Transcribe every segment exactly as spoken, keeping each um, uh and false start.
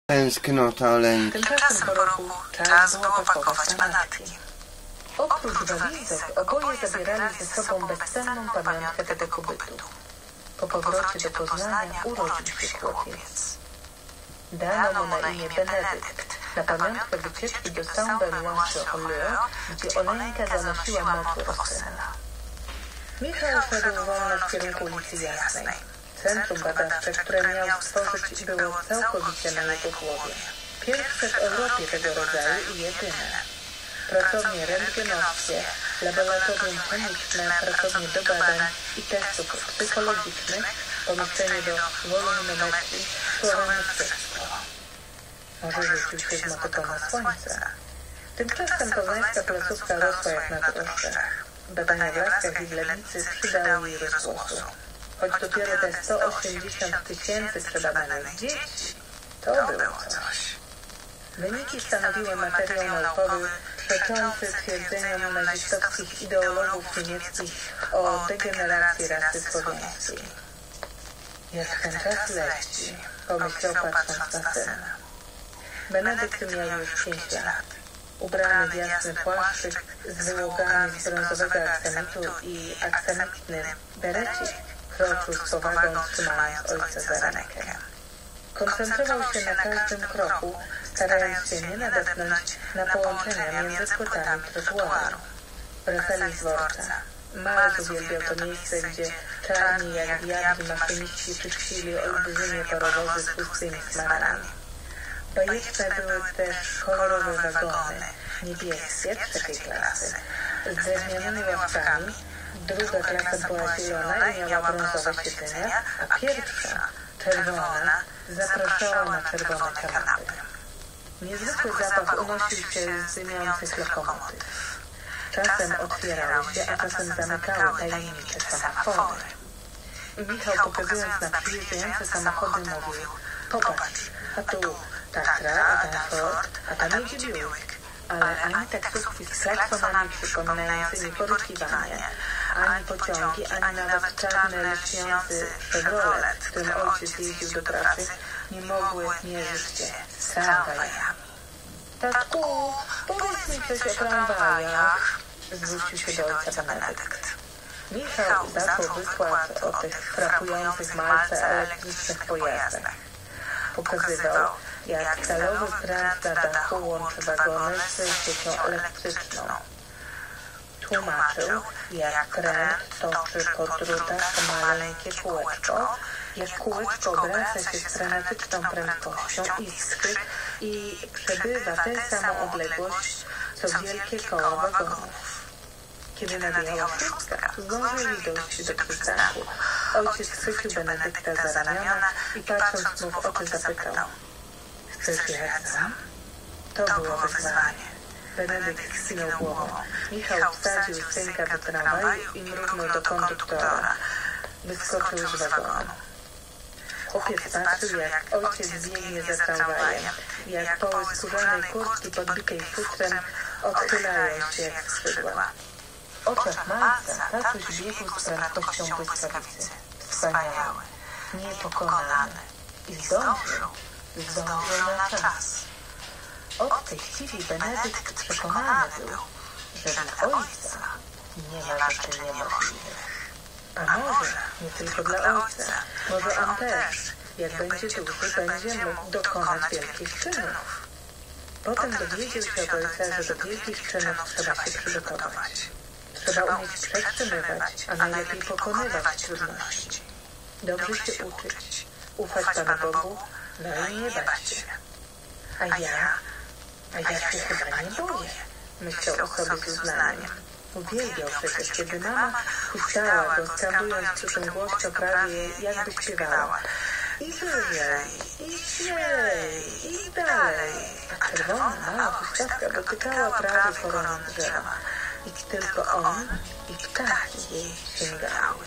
Tęsknota, lęk. Tymczasem po roku czas było pakować manatki. Oprócz walizek oboje zabierali ze sobą bezcenną pamiątkę tego pobytu. Po powrocie do Poznania urodził się chłopiec. Dano mu na imię Benedykt. Na pamiątkę wycieczki do Saint-Benoît-sur-Loire, gdzie Oleńka zanosiła moc Rossena. Michał szedł wolno w kierunku ulicy Jasnej. Centrum badawcze, które miał stworzyć, było całkowicie na jego głowie. Pierwsze w Europie tego rodzaju i jedyne. Pracownie rentgenowskie, laboratorium chemiczne, pracownie do badań i testów psychologicznych, pomieszczenie do woluminometrii, słowem wszystko. Może rzucił się z motyką na słońce. Tymczasem poznańska placówka rosła jak na drożdżach. Badania w Laskach i w Legnicy przydały jej rozgłosu. Choć dopiero te sto osiemdziesiąt tysięcy przebadanych dzieci, to było coś. Wyniki stanowiły materiał naukowy przeczący twierdzeniom nazistowskich ideologów niemieckich o degeneracji rasy słowiańskiej. Jak ten czas leci, pomyślał patrząc na syna. Benedykt miał już pięć lat. Ubrany w jasny płaszczyk z wyłogami z brązowego aksamitu i aksamitny berecik kroczył z powagą, trzymając ojca za rękę. Koncentrował się na każdym kroku, starając się nie nadepnąć na połączenia między płytami trotuaru. Wracali z dworca. Marek uwielbiał to miejsce, gdzie czarni jak diabli maszyniści czyścili olbrzymie parowozy z pustymi smarami. Bajeczne były też kolorowe wagony, niebieskie, trzeciej klasy, z drewnianymi ławkami. Druga klasa była zielona i miała brązowe siedzenia, a pierwsza, czerwona, zapraszała na czerwone kanapy. Niezwykły zapach unosił się z dymiących lokomotyw. Czasem otwierały się, a czasem zamykały tajemnicze semafory. Michał, pokazując na przyjeżdżające samochody, mówił: popatrz, a tu Tatra, a tam Ford, a tam jedzie Buick. Ale ani taksówki z klaksonami przypominającymi porykiwanie, ani pociągi, ani nawet czarny, lśniący Chevrolet, którym ojciec jeździł do pracy, nie mogły mierzyć się z tramwajami. Tatku, powiedz mi coś o tramwajach, zwrócił się do ojca Benedykt. Michał zaczął wykład o tych frapujących Malce elektrycznych pojazdach. Pokazywał, jak stalowy pręt na dachu łączy wagony z siecią elektryczną. Tłumaczył, jak pręt toczy po drutach maleńkie kółeczko, jak kółeczko obraca się z frenetyczną prędkością iskry i przebywa tę samą odległość, co wielkie koła wagonów. Kiedy nabijała szóstka, zdążyli dojść do przystanku. Ojciec chwycił Benedykta za ramiona i patrząc mu w oczy zapytał: chcesz jechać sam? To było wyzwanie. Benedykt skinął głową. Michał wsadził synka do tramwaju i mrugnął do konduktora. Wyskoczył z wagonu. Chłopiec patrzył, jak ojciec biegnie za tramwajem, jak poły skórzanej kurtki podbitej futrem odchylają się jak skrzydła. W oczach Malca tatuś biegł z prędkością błyskawicy. Wspaniały, niepokonany. I zdążył, zdążył na czas. Od tej chwili Benedykt przekonany był, że dla ojca nie ma rzeczy niemożliwych. A może nie tylko dla ojca, może on też, jak będzie duży, będzie mógł dokonać wielkich czynów. Potem dowiedział się od ojca, że do wielkich czynów trzeba się przygotować. Trzeba umieć przetrzymywać, a najlepiej pokonywać trudności. Dobrze się uczyć, ufać Panu Bogu, no i nie bać się. A ja, a ja się chyba nie boję, myślał o sobie z uznaniem. Uwielbiał przecież, kiedy mama puszczała go, skandując przy tym głośno prawie, jakby śpiewała. I wyżej, i śmielej, i dalej. A czerwona, mała huśtawka dotykała prawie korony drzewa. I tylko on i ptaki jej sięgały.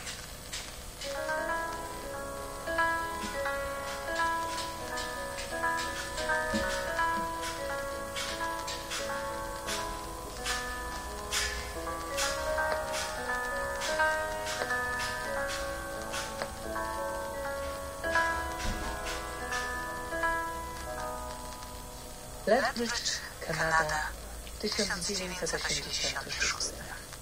Lethbridge, Kanada, tysiąc dziewięćset osiemdziesiąty szósty.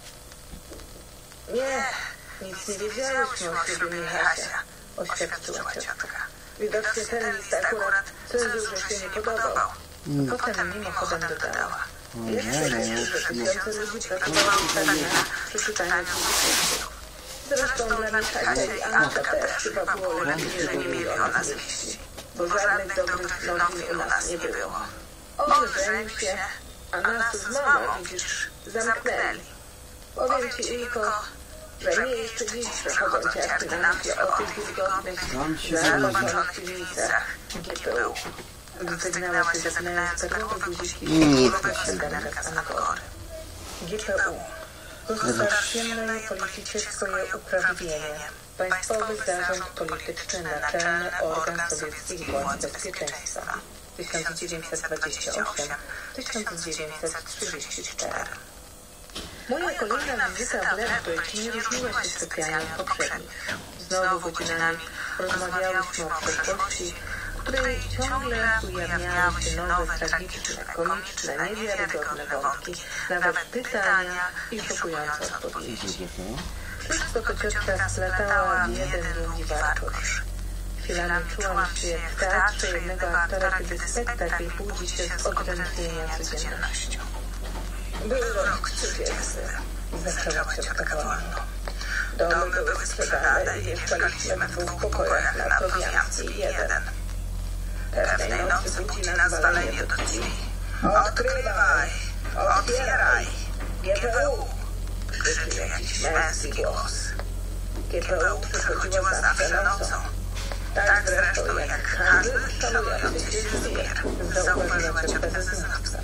Nie, nic nie wiedziałyśmy o ślubie Michasia, oświadczyła ciotka. Widocznie ten list akurat cenzurze się nie podobał. Potem mimochodem dodała. Jeszcze lepiej, że tysiące ludzi pracowało na przeczytaniu publicznych. Zresztą dla Michasia i Anka też chyba było lepiej, że nie mieli o nas wieści, bo żadnych dobrych nowin u nas nie było. Ożenił się, a nas z mamą, widzisz, zamknęli. Powiem ci, Ilko, że mnie jeszcze dziś przechodzą ciarki na myśli o tych wilgotnych, zarodzonych piwnicach G P U. Wygnała się zapinając perłowe guziki i delikatne Anagory. G P U. Konstytucyjnej polityce swoje uprawnienie. Państwowy Zarząd Polityczny, Naczelny Organ Sowieckich Władz Bezpieczeństwa. tysiąc dziewięćset dwadzieścia osiem do tysiąc dziewięćset trzydzieści cztery. Moja kolejna wizyta w Lethbridge nie różniła się specjalnie od poprzednich. Znowu godzinami rozmawiałyśmy o przeszłości, w której ciągle ujawniały się nowe, tragiczne, komiczne, niewiarygodne wątki, nawet pytania i szokujące odpowiedzi. Wszystko to ciotka splatała w jeden długi warkosz. Chwilami czułam się jak w teatrze jednego aktora, kiedy spektakl budzi się z odrętwienia codziennością. Był rok trzydziesty, zaczęła ciotka wolno. Domy były sprzedane i mieszkaliśmy w dwóch pokojach na Prowianckiej jeden. Pewnej nocy budzi nas walenie do drzwi. Odkrywaj! Otwieraj! G P U! Krzyczy jakiś męski głos. G P U przychodziło zawsze nocą. Tak zresztą jak handel szanujący się zbier, zauważyła ciotka zeznawca.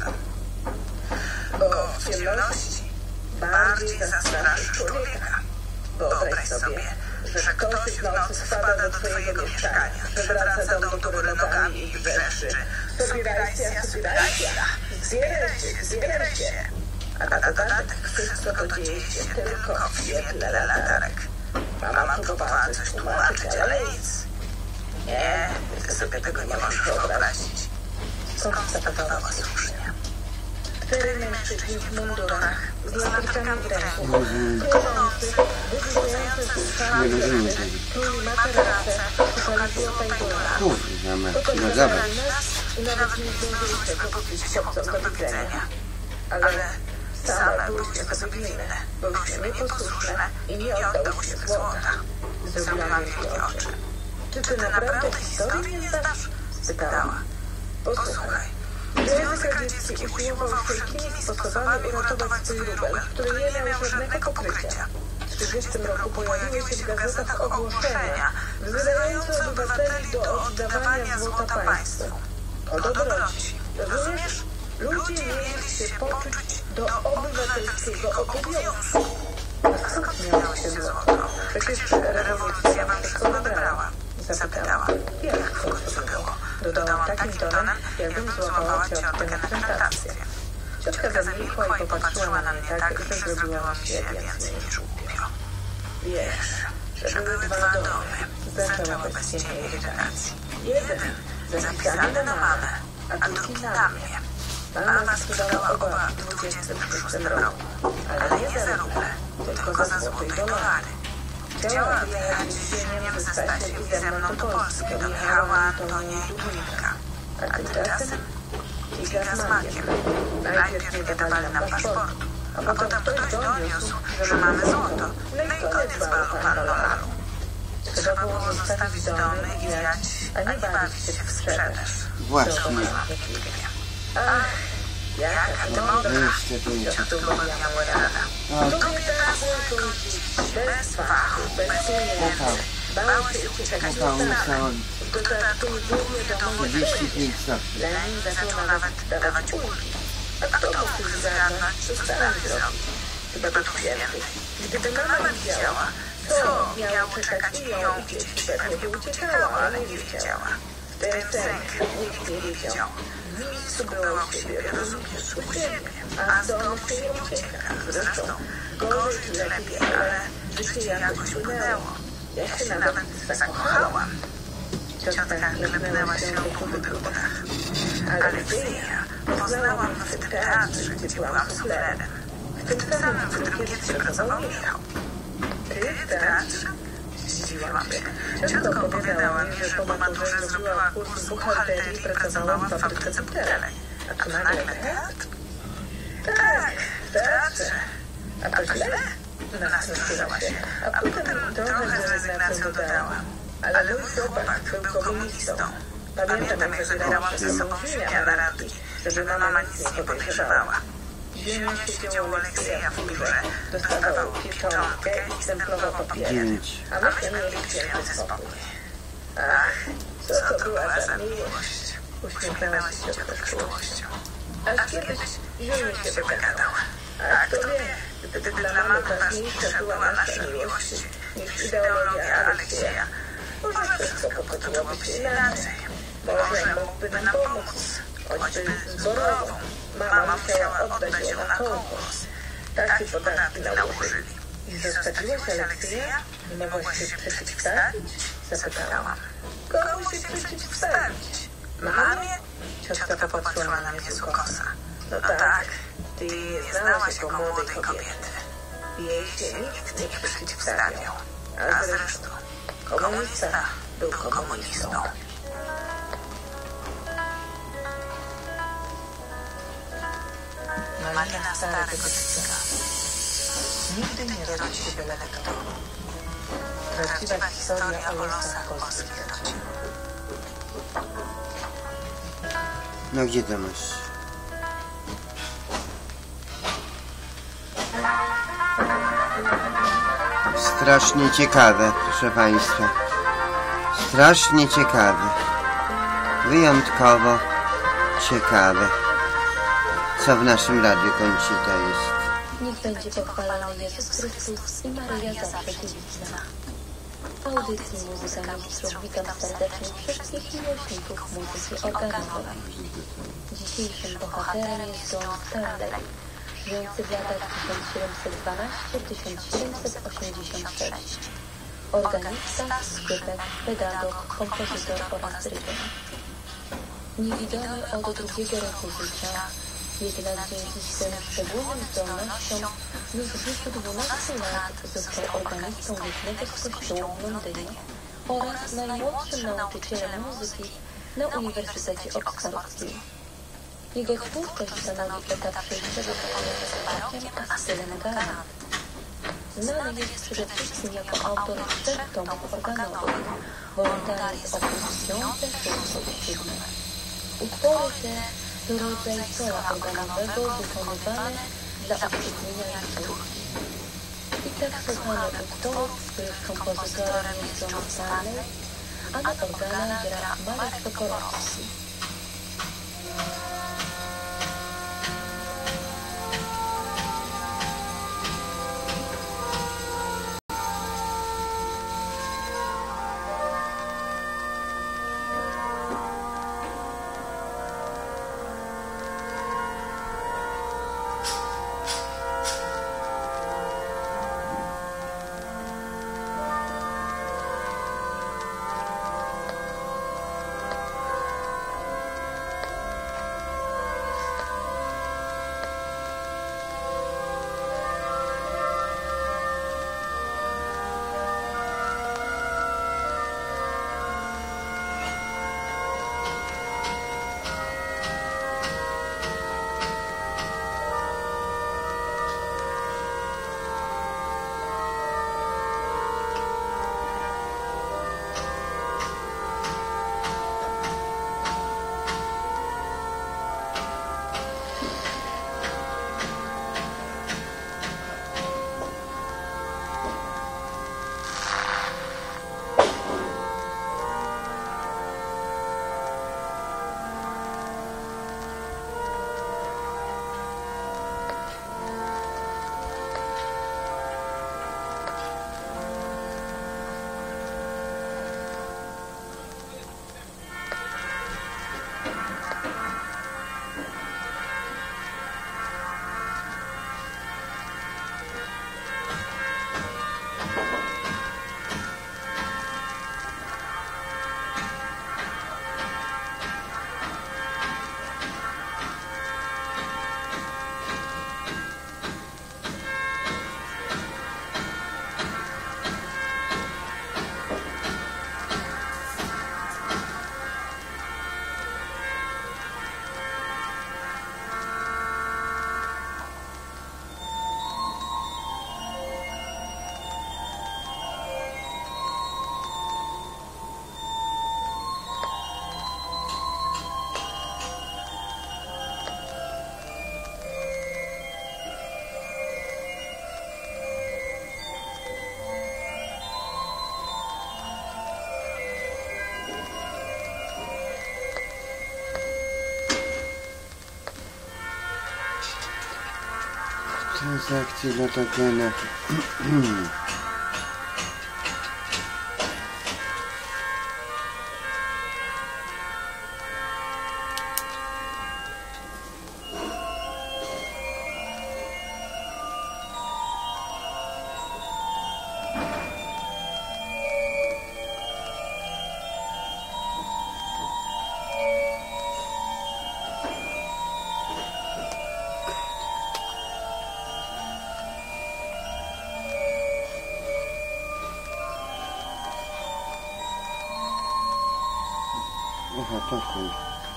Bo w ciemności bardziej zastraszysz człowieka. Wyobraź sobie, że ktoś w nocy spada do twojego mieszkania, przewraca dom do góry nogami i wrzeszczy: Sobierajcie, sobierajcie, zbierajcie, zbierajcie. A na dodatek wszystko to dzieje się tylko w świetle latarek. Mama próbowała coś tłumaczyć, ale nic. Nie, ty sobie tego nie możesz wyobrazić. Skonstatowała słusznie. Cztery mężczyźni w mundurach, z latarkami w ręku, płynący, wyglądający z szali, pluli materace, szukali złota i dolara. Potem zabrali nas i nawet nie zdążyli się powiedzieć chłopcom do widzenia. Ale same byłyśmy sobie winne, byłyśmy nieposłuszne i nie oddałyśmy złota. Zrobiłam wielkie oczy. Czy ty naprawdę historii nie znasz? Spytała. Posłuchaj. Związek Radziecki usiłował wszelkimi sposobami uratować swój rubel, który nie miał żadnego pokrycia. W trzydziestym roku pojawiły się w gazetach ogłoszenia wzywające obywateli do oddawania złota państwu. Po dobroci. Rozumiesz? Ludzie mieli się poczuć do obywatelskiego obowiązku. A skąd miało się złoto? Przecież rewolucja wam wszystko zabrała. Zapytała. Jak w końcu było? Dodałam takim tonem, jakbym złapała ciotkę na prezentację. Ciotka zamilkła i popatrzyła na mnie tak, że zrobiła mi się więcej niż głupio. Wiesz, że były dwa domy, zaczęła bezciemnej regeneracji. Jeden zapisany na mamę, a drugi na mnie. Mama sprzedała oba w dwudziestym szóstym roku, ale nie za ruble, tylko za złoto i dolary. Chciała wyjechać z ziemią ze Stasiem i ze mną do Polski, do Michała Antonia i Dudnika. A tymczasem Kiga z Makiem. Najpierw nie dawali nam paszportu, a potem ktoś doniósł, że mamy złoto. No i koniec balu panu. Trzeba było zostawić domy i wiać, a nie bawić się w sprzedaż. Właśnie. Ach, jaka to mądra. Ciotkowa miała rada. To nie tak było tu bez fachu, bez pieniędzy. Bały się uciekać do Stanów. W dodatku głównie domowe szkolenie. Lenin zaczął nawet dawać ulgi. A kto mógł zgadnąć, co Stany zrobić? Chyba to święty. Gdyby mama widziała, co miało czekać i ją i dzieci, pewnie by uciekała, ale nie wiedziała. W ten sęk nikt nie wiedział. W miejscu było u siebie, rozumiesz, u siebie, a z domu się nie ucieka. Zresztą gorzej czy lepiej, ale życie jakoś płynęło. Ja się nawet zakochałam. Ciotka chlebnęła się po wybrudach. Ale gdzie ja? Poznałam w tym teatrze, gdzie byłam suflerem. W tym samym, w którym kiedyś pracował Michał. Ty w teatrze? Zdziwiłam się. Ciotka opowiadała mi, że po maturze zrobiła kurs buchalterii i pracowała w fabryce butelek. A tu nagle teatr? Tak, w teatrze. A to źle? Nasłyszała się. A potem trochę z rezygnacją dodała. Ale mój chłopak był komunistą. Pamiętam, jak zabierałam ze sobą świnia na randki, żeby mama nic nie podejrzewała. Dziennie siedział u Aleksieja w biurze, dostawał pieczątkę i stemplował papierem, a myśmy mieli święty spokój. Ach, co to była za miłość? Uśmiechnęła się ciotka z czułością. Aż kiedyś Ziółmy się wygadał. A kto wie, gdyby dla mamy ważniejsza była nasza miłość niż ideologia Aleksieja, może wszystko potoczyłoby się inaczej. Może mógłby nam pomóc, choćby zborową. Mama musiała oddać ją na konkurs. Takie podatki nałożyli. I zostawiłaś Aleksieja? Nie mogłaś się przeciwstawić? Zapytałam. Komu się przeciwstawić? Mamie? Ciotka popatrzyła na mnie z ukosa. No tak, ty jej nie znałaś jako młodej kobiety. Jej się nikt nie przeciwstawiał. A zresztą, komunista był komunistą. Malina starego dziecka. Nigdy nie rodzi się byle kto. Prawdziwa historia o losach polskich rodzin. No gdzie to masz? Strasznie ciekawe, proszę Państwa. Strasznie ciekawe. Wyjątkowo ciekawe. Co w naszym Radiu Koncita jest? Niech będzie pochwalony Jezus Chrystus i Maryja zawsze dziewica. W audycji Muzyka Mistrzów witam serdecznie wszystkich miłośników muzyki organowej. Dzisiejszym bohaterem jest John Sterley, żyjący w latach tysiąc siedemset dwanaście do tysiąc siedemset osiemdziesiąt sześć. Organista, skrzypek, pedagog, kompozytor oraz dyrygent. Niewidomy od drugiego roku życia, jednak dzięki swym szczególnym zdolnościom już w wieku dwunastu lat został organistą jednego z kościołów w Londynie oraz najmłodszym nauczycielem muzyki na Uniwersytecie Oksfordzkim. Jego twórczość stanowi etap przejściowy pomiędzy barokiem a stylem galant. Znany jest przede wszystkim jako autor trzech tomów organowych, Voluntaris opus piąte, szóste i siódme. Utwory te to rodzaj sola organowego wykonywane dla uświetnienia liturgii. I tak słuchamy utworów, których kompozytorem jest John Stanley, a na organach gra Marek Sokolowski. Transakcje dla tokena. Aha, token.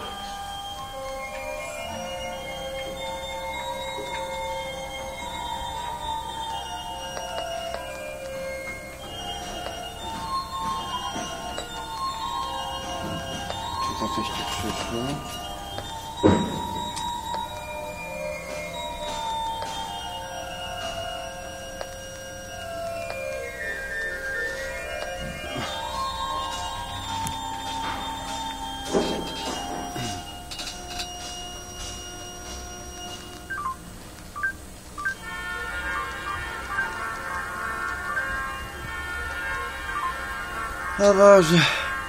Czy to coś tu przyszło? O Boże.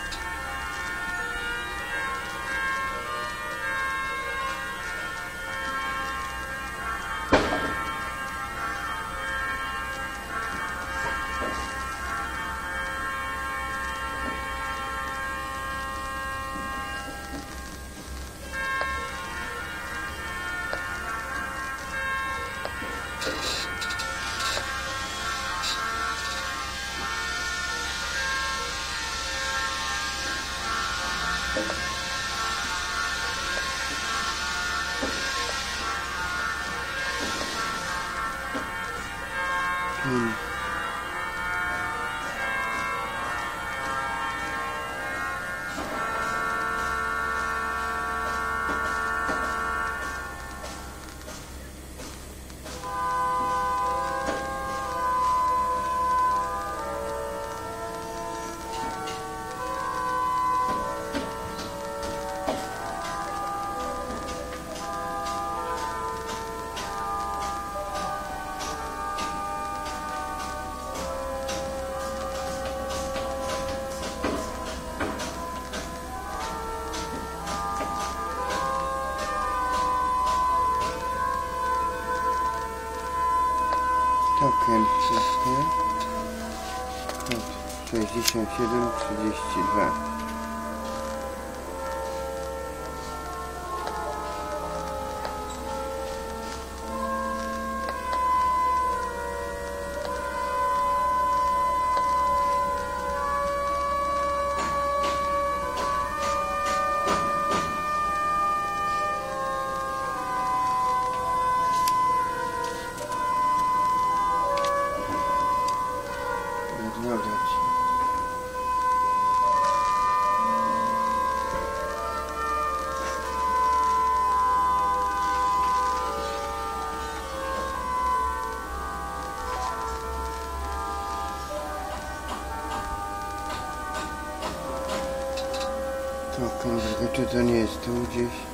Hmm. Token wszystkie. sześćdziesiąt siedem trzydzieści dwa. Odnowiać. Token, czy to nie jest tu gdzieś?